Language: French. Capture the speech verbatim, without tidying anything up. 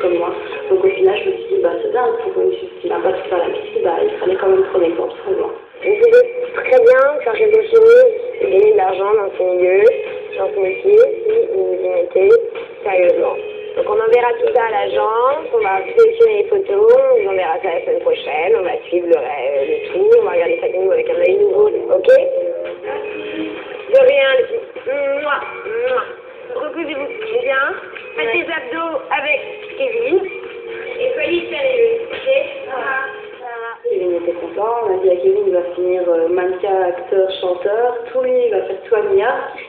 comme moi. Donc au final, je me suis dit, bah c'est bien, s'il n'a pas pu faire la piscine, bah il fallait quand même prendre exemple, tout simplement. Vous pouvez très bien faire quelque chose et gagner de l'argent dans ce milieu, dans ce métier, si vous vous y mettez sérieusement. Donc on enverra tout ça à l'agence, on va sélectionner les photos, on vous enverra ça la semaine prochaine, on va suivre le, le tout, on va regarder ça avec nous avec un œil nouveau, ok? De rien, les filles. Mouah, mouah. Reposez-vous bien, faites des abdos avec Kevin, et soyez sérieux, ok? Kevin était content, on a dit à Kevin il va finir euh, mannequin, acteur, chanteur, tout lui il va faire tout à Mia.